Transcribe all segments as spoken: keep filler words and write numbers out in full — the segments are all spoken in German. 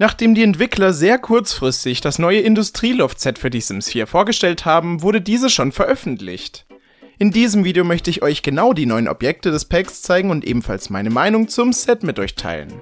Nachdem die Entwickler sehr kurzfristig das neue Industrieloft-Set für die Sims vier vorgestellt haben, wurde dieses schon veröffentlicht. In diesem Video möchte ich euch genau die neuen Objekte des Packs zeigen und ebenfalls meine Meinung zum Set mit euch teilen.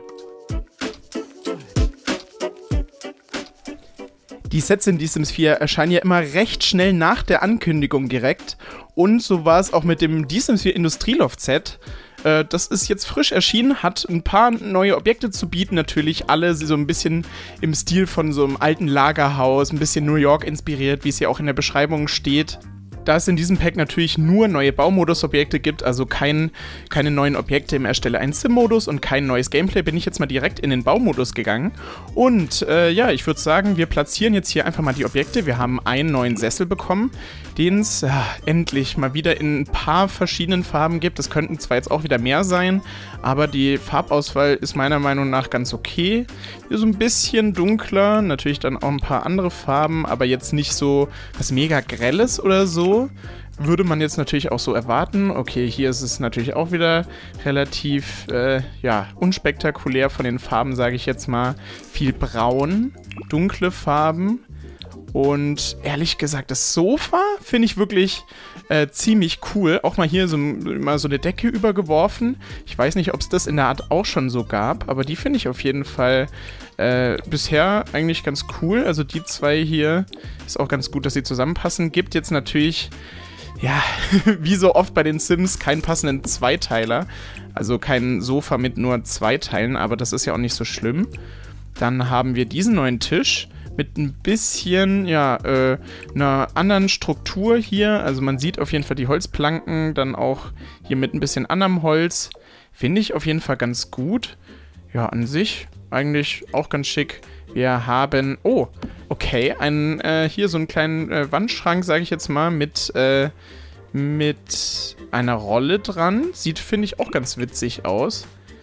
Die Sets in die Sims vier erscheinen ja immer recht schnell nach der Ankündigung direkt und so war es auch mit dem die Sims vier Industrieloft-Set. Äh, das ist jetzt frisch erschienen, hat ein paar neue Objekte zu bieten, natürlich alle so ein bisschen im Stil von so einem alten Lagerhaus, ein bisschen New York inspiriert, wie es ja auch in der Beschreibung steht. Da es in diesem Pack natürlich nur neue Baumodus-Objekte gibt, also kein, keine neuen Objekte im Erstelle einen Sim-Modus und kein neues Gameplay, bin ich jetzt mal direkt in den Baumodus gegangen. Und äh, ja, ich würde sagen, wir platzieren jetzt hier einfach mal die Objekte. Wir haben einen neuen Sessel bekommen, den es ja, endlich mal wieder in ein paar verschiedenen Farben gibt. Es könnten zwar jetzt auch wieder mehr sein, aber die Farbauswahl ist meiner Meinung nach ganz okay. Hier so ein bisschen dunkler, natürlich dann auch ein paar andere Farben, aber jetzt nicht so was mega Grelles oder so. Würde man jetzt natürlich auch so erwarten. Okay, hier ist es natürlich auch wieder relativ, äh, ja, unspektakulär von den Farben, sage ich jetzt mal. Viel braun, dunkle Farben. Und ehrlich gesagt, das Sofa finde ich wirklich äh, ziemlich cool. Auch mal hier so, mal so eine Decke übergeworfen. Ich weiß nicht, ob es das in der Art auch schon so gab, aber die finde ich auf jeden Fall äh, bisher eigentlich ganz cool. Also die zwei hier ist auch ganz gut, dass sie zusammenpassen. Gibt jetzt natürlich, ja, wie so oft bei den Sims, keinen passenden Zweiteiler. Also kein Sofa mit nur zwei Teilen, aber das ist ja auch nicht so schlimm. Dann haben wir diesen neuen Tisch mit ein bisschen, ja, äh, einer anderen Struktur hier. Also man sieht auf jeden Fall die Holzplanken, dann auch hier mit ein bisschen anderem Holz. Finde ich auf jeden Fall ganz gut. Ja, an sich eigentlich auch ganz schick. Wir haben, oh, okay, einen, äh, hier so einen kleinen äh, Wandschrank, sage ich jetzt mal, mit, äh, mit einer Rolle dran. Sieht, finde ich, auch ganz witzig aus.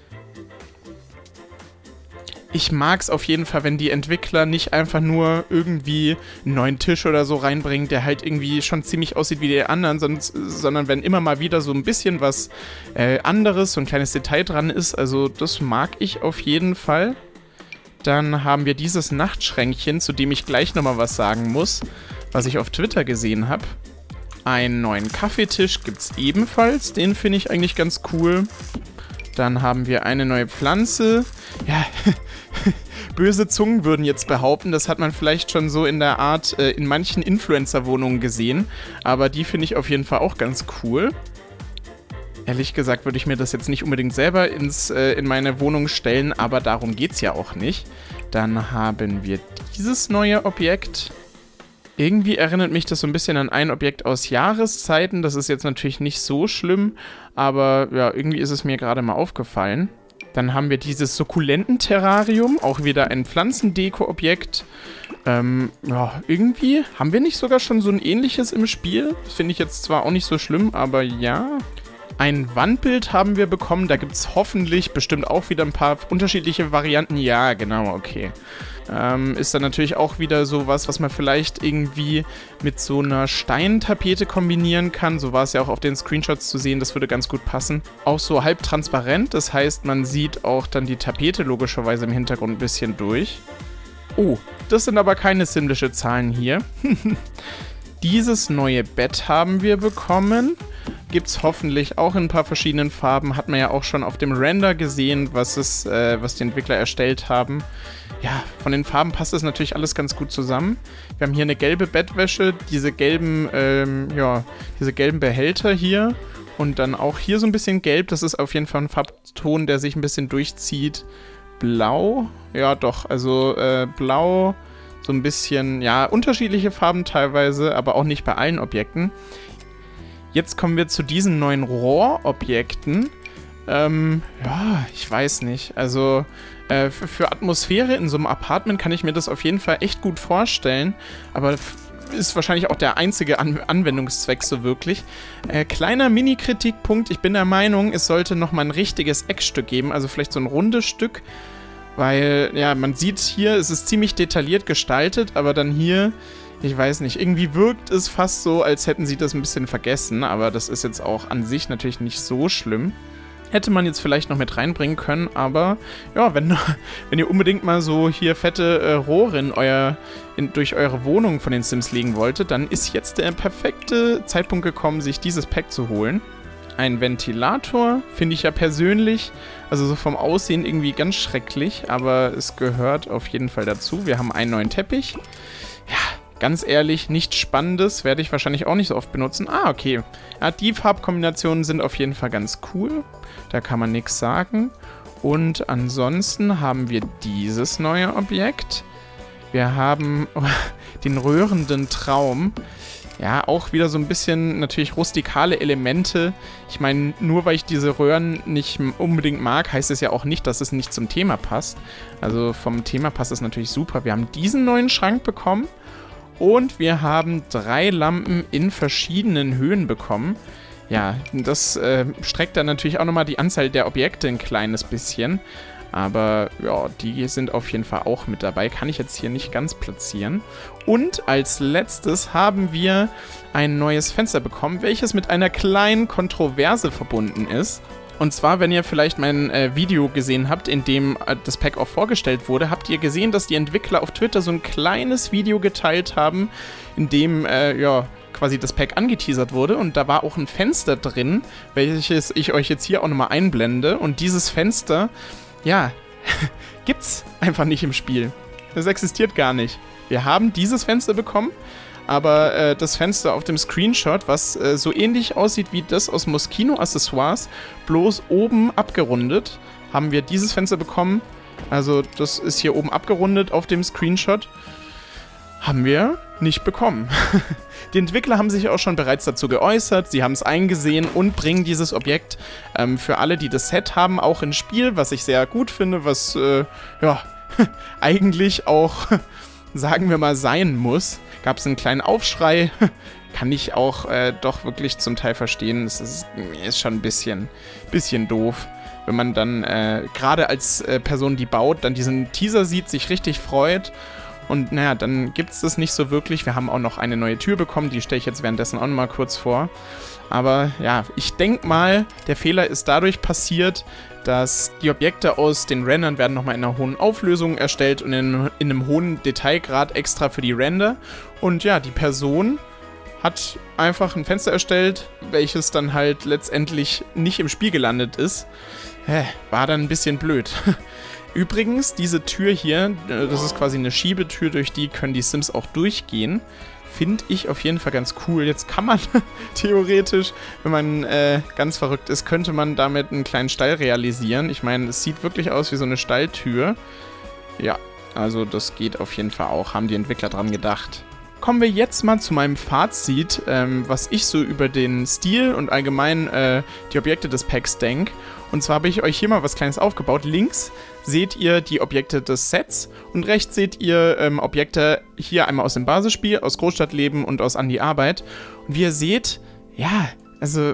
Ich mag es auf jeden Fall, wenn die Entwickler nicht einfach nur irgendwie einen neuen Tisch oder so reinbringen, der halt irgendwie schon ziemlich aussieht wie die anderen, sonst, sondern wenn immer mal wieder so ein bisschen was äh, anderes, so ein kleines Detail dran ist. Also das mag ich auf jeden Fall. Dann haben wir dieses Nachtschränkchen, zu dem ich gleich nochmal was sagen muss, was ich auf Twitter gesehen habe. Einen neuen Kaffeetisch gibt es ebenfalls, den finde ich eigentlich ganz cool. Dann haben wir eine neue Pflanze. Ja, böse Zungen würden jetzt behaupten, das hat man vielleicht schon so in der Art äh, in manchen Influencer-Wohnungen gesehen. Aber die finde ich auf jeden Fall auch ganz cool. Ehrlich gesagt würde ich mir das jetzt nicht unbedingt selber ins, äh, in meine Wohnung stellen, aber darum geht es ja auch nicht. Dann haben wir dieses neue Objekt. Irgendwie erinnert mich das so ein bisschen an ein Objekt aus Jahreszeiten. Das ist jetzt natürlich nicht so schlimm, aber ja, irgendwie ist es mir gerade mal aufgefallen. Dann haben wir dieses Sukkulenten-Terrarium, auch wieder ein Pflanzendeko-Objekt. Ähm, ja, irgendwie haben wir nicht sogar schon so ein ähnliches im Spiel. Das finde ich jetzt zwar auch nicht so schlimm, aber ja. Ein Wandbild haben wir bekommen, da gibt es hoffentlich bestimmt auch wieder ein paar unterschiedliche Varianten. Ja, genau, okay. Ähm, ist dann natürlich auch wieder sowas, was man vielleicht irgendwie mit so einer Steintapete kombinieren kann. So war es ja auch auf den Screenshots zu sehen, das würde ganz gut passen. Auch so halb transparent, das heißt, man sieht auch dann die Tapete logischerweise im Hintergrund ein bisschen durch. Oh, das sind aber keine simlische Zahlen hier. Dieses neue Bett haben wir bekommen. Gibt es hoffentlich auch in ein paar verschiedenen Farben. Hat man ja auch schon auf dem Render gesehen, was, es, äh, was die Entwickler erstellt haben. Ja, von den Farben passt das natürlich alles ganz gut zusammen. Wir haben hier eine gelbe Bettwäsche, diese gelben, ähm, ja, diese gelben Behälter hier. Und dann auch hier so ein bisschen gelb. Das ist auf jeden Fall ein Farbton, der sich ein bisschen durchzieht. Blau, ja doch, also äh, blau, so ein bisschen, ja, unterschiedliche Farben teilweise, aber auch nicht bei allen Objekten. Jetzt kommen wir zu diesen neuen Rohrobjekten. Ähm, ja, ich weiß nicht. Also äh, für, für Atmosphäre in so einem Apartment kann ich mir das auf jeden Fall echt gut vorstellen. Aber ist wahrscheinlich auch der einzige An- Anwendungszweck so wirklich. Äh, kleiner Mini-Kritikpunkt. Ich bin der Meinung, es sollte nochmal ein richtiges Eckstück geben. Also vielleicht so ein rundes Stück. Weil, ja, man sieht hier, es ist ziemlich detailliert gestaltet. Aber dann hier... Ich weiß nicht, irgendwie wirkt es fast so, als hätten sie das ein bisschen vergessen, aber das ist jetzt auch an sich natürlich nicht so schlimm. Hätte man jetzt vielleicht noch mit reinbringen können, aber ja, wenn, wenn ihr unbedingt mal so hier fette äh, Rohre in euer, in, durch eure Wohnung von den Sims legen wolltet, dann ist jetzt der perfekte Zeitpunkt gekommen, sich dieses Pack zu holen. Ein Ventilator finde ich ja persönlich, also so vom Aussehen irgendwie ganz schrecklich, aber es gehört auf jeden Fall dazu. Wir haben einen neuen Teppich. Ja, ganz ehrlich, nichts Spannendes, werde ich wahrscheinlich auch nicht so oft benutzen. Ah, okay. Ja, die Farbkombinationen sind auf jeden Fall ganz cool. Da kann man nichts sagen. Und ansonsten haben wir dieses neue Objekt. Wir haben oh, den rührenden Traum. Ja, auch wieder so ein bisschen natürlich rustikale Elemente. Ich meine, nur weil ich diese Röhren nicht unbedingt mag, heißt es ja auch nicht, dass es nicht zum Thema passt. Also vom Thema passt es natürlich super. Wir haben diesen neuen Schrank bekommen und wir haben drei Lampen in verschiedenen Höhen bekommen. Ja, das äh, streckt dann natürlich auch nochmal die Anzahl der Objekte ein kleines bisschen. Aber ja, die sind auf jeden Fall auch mit dabei. Kann ich jetzt hier nicht ganz platzieren. Und als letztes haben wir ein neues Fenster bekommen, welches mit einer kleinen Kontroverse verbunden ist. Und zwar, wenn ihr vielleicht mein äh, Video gesehen habt, in dem äh, das Pack auch vorgestellt wurde, habt ihr gesehen, dass die Entwickler auf Twitter so ein kleines Video geteilt haben, in dem, äh, ja, quasi das Pack angeteasert wurde. Und da war auch ein Fenster drin, welches ich euch jetzt hier auch nochmal einblende. Und dieses Fenster, ja, gibt's einfach nicht im Spiel. Das existiert gar nicht. Wir haben dieses Fenster bekommen, aber äh, das Fenster auf dem Screenshot, was äh, so ähnlich aussieht wie das aus Moschino Accessoires, bloß oben abgerundet, haben wir dieses Fenster bekommen. Also das ist hier oben abgerundet auf dem Screenshot. Haben wir nicht bekommen. Die Entwickler haben sich auch schon bereits dazu geäußert, sie haben es eingesehen und bringen dieses Objekt ähm, für alle, die das Set haben, auch ins Spiel, was ich sehr gut finde, was äh, ja eigentlich auch, sagen wir mal, sein muss. Gab es einen kleinen Aufschrei, kann ich auch äh, doch wirklich zum Teil verstehen. Es ist, ist schon ein bisschen, bisschen doof, wenn man dann äh, gerade als äh, Person, die baut, dann diesen Teaser sieht, sich richtig freut. Und naja, dann gibt es das nicht so wirklich. Wir haben auch noch eine neue Tür bekommen, die stelle ich jetzt währenddessen auch noch mal kurz vor. Aber ja, ich denke mal, der Fehler ist dadurch passiert, dass die Objekte aus den Rendern werden nochmal in einer hohen Auflösung erstellt und in, in einem hohen Detailgrad extra für die Render. Und ja, die Person hat einfach ein Fenster erstellt, welches dann halt letztendlich nicht im Spiel gelandet ist. Hä, war dann ein bisschen blöd. Übrigens, diese Tür hier, das ist quasi eine Schiebetür, durch die können die Sims auch durchgehen. Finde ich auf jeden Fall ganz cool. Jetzt kann man theoretisch, wenn man äh, ganz verrückt ist, könnte man damit einen kleinen Stall realisieren. Ich meine, es sieht wirklich aus wie so eine Stalltür. Ja, also das geht auf jeden Fall auch. Haben die Entwickler dran gedacht. Kommen wir jetzt mal zu meinem Fazit, ähm, was ich so über den Stil und allgemein äh, die Objekte des Packs denke. Und zwar habe ich euch hier mal was Kleines aufgebaut. Links seht ihr die Objekte des Sets und rechts seht ihr ähm, Objekte hier einmal aus dem Basisspiel, aus Großstadtleben und aus An die Arbeit. Und wie ihr seht, ja, also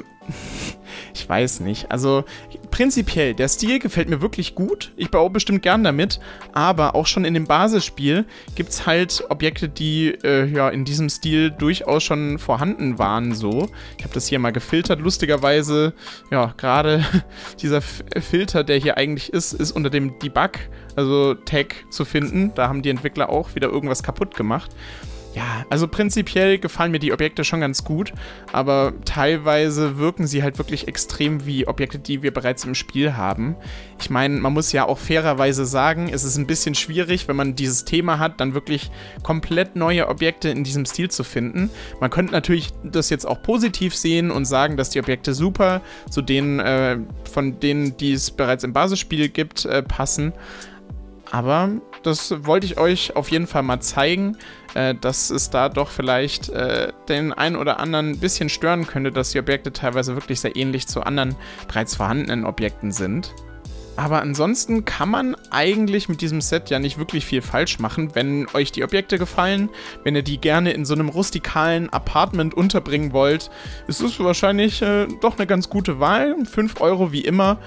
ich weiß nicht. Also prinzipiell, der Stil gefällt mir wirklich gut. Ich baue bestimmt gern damit. Aber auch schon in dem Basisspiel gibt es halt Objekte, die äh, ja in diesem Stil durchaus schon vorhanden waren. So, ich habe das hier mal gefiltert. Lustigerweise, ja, gerade dieser F Filter, der hier eigentlich ist, ist unter dem Debug, also Tag zu finden. Da haben die Entwickler auch wieder irgendwas kaputt gemacht. Ja, also prinzipiell gefallen mir die Objekte schon ganz gut, aber teilweise wirken sie halt wirklich extrem wie Objekte, die wir bereits im Spiel haben. Ich meine, man muss ja auch fairerweise sagen, es ist ein bisschen schwierig, wenn man dieses Thema hat, dann wirklich komplett neue Objekte in diesem Stil zu finden. Man könnte natürlich das jetzt auch positiv sehen und sagen, dass die Objekte super zu denen, äh, von denen, die es bereits im Basisspiel gibt, äh, passen. Aber das wollte ich euch auf jeden Fall mal zeigen, äh, dass es da doch vielleicht äh, den einen oder anderen ein bisschen stören könnte, dass die Objekte teilweise wirklich sehr ähnlich zu anderen bereits vorhandenen Objekten sind. Aber ansonsten kann man eigentlich mit diesem Set ja nicht wirklich viel falsch machen. Wenn euch die Objekte gefallen, wenn ihr die gerne in so einem rustikalen Apartment unterbringen wollt, ist es wahrscheinlich äh, doch eine ganz gute Wahl. fünf Euro wie immer.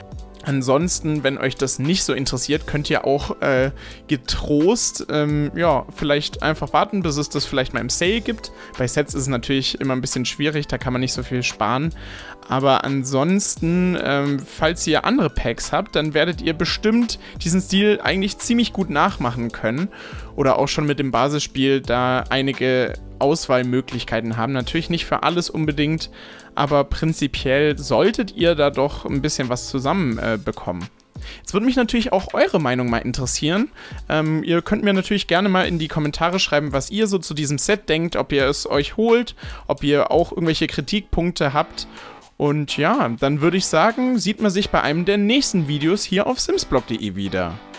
Ansonsten, wenn euch das nicht so interessiert, könnt ihr auch äh, getrost, ähm, ja, vielleicht einfach warten, bis es das vielleicht mal im Sale gibt. Bei Sets ist es natürlich immer ein bisschen schwierig, da kann man nicht so viel sparen. Aber ansonsten, ähm, falls ihr andere Packs habt, dann werdet ihr bestimmt diesen Stil eigentlich ziemlich gut nachmachen können. Oder auch schon mit dem Basisspiel da einige Auswahlmöglichkeiten haben. Natürlich nicht für alles unbedingt, aber prinzipiell solltet ihr da doch ein bisschen was zusammen äh, bekommen. Jetzt würde mich natürlich auch eure Meinung mal interessieren. Ähm, ihr könnt mir natürlich gerne mal in die Kommentare schreiben, was ihr so zu diesem Set denkt, ob ihr es euch holt, ob ihr auch irgendwelche Kritikpunkte habt. Und ja, dann würde ich sagen, sieht man sich bei einem der nächsten Videos hier auf simsblog punkt de wieder.